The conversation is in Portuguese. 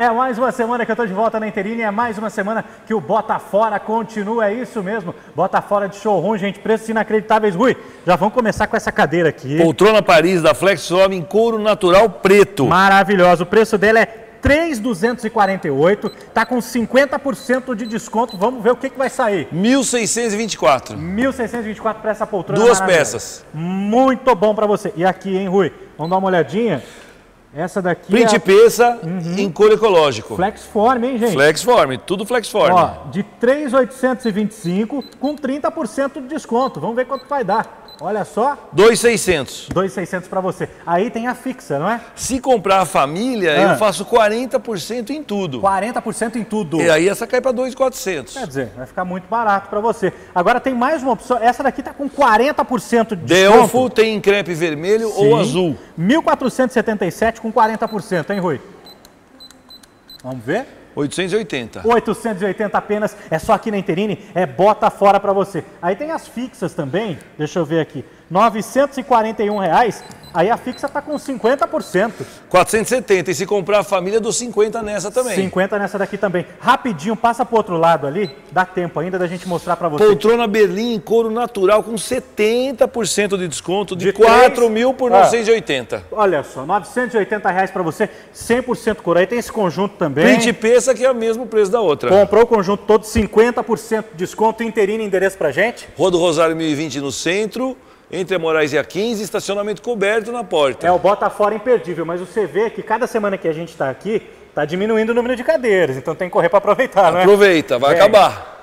É mais uma semana que eu tô de volta na Interine, é mais uma semana que o Bota Fora continua, é isso mesmo. Bota Fora de showroom, gente, preços inacreditáveis. Rui, já vamos começar com essa cadeira aqui. Poltrona Paris da Flexform em couro natural preto. Maravilhosa, o preço dela é 3.248, tá com 50% de desconto. Vamos ver o que vai sair. 1.624. 1.624 para essa poltrona. Duas peças. Muito bom para você. E aqui, hein, Rui? Vamos dar uma olhadinha. Essa daqui Principessa em couro ecológico. Flexform, hein, gente? Flexform, tudo Flexform. Ó, de 3.825 com 30% de desconto. Vamos ver quanto vai dar. Olha só. 2.600. 2.600 para você. Aí tem a fixa, não é? Se comprar a família, eu faço 40% em tudo. 40% em tudo. E aí essa cai para 2.400. Quer dizer, vai ficar muito barato para você. Agora tem mais uma opção. Essa daqui tá com 40% de desconto. Delfo tem em crepe vermelho ou azul. 1.477 com 40%, hein, Rui? Vamos ver? 880. 880 apenas, é só aqui na Interine, é bota fora para você. Aí tem as fixas também, deixa eu ver aqui, R$ 941, aí a fixa tá com 50%. 470, e se comprar a família, dou 50 nessa também. 50 nessa daqui também. Rapidinho, passa pro outro lado ali, dá tempo ainda da gente mostrar para você. Poltrona Berlim em couro natural com 70% de desconto, de 4.000 por 980. Olha só, R$ 980 para você, 100% couro. Aí tem esse conjunto também. Principessa, que é o mesmo preço da outra. Comprou o conjunto todo, 50% de desconto. Interine, endereço pra gente? Rua do Rosário 1020 no centro, entre a Moraes e a 15, estacionamento coberto na porta. É o Bota Fora imperdível, mas você vê que cada semana que a gente está aqui, está diminuindo o número de cadeiras, então tem que correr para aproveitar, não é? Aproveita, vai acabar.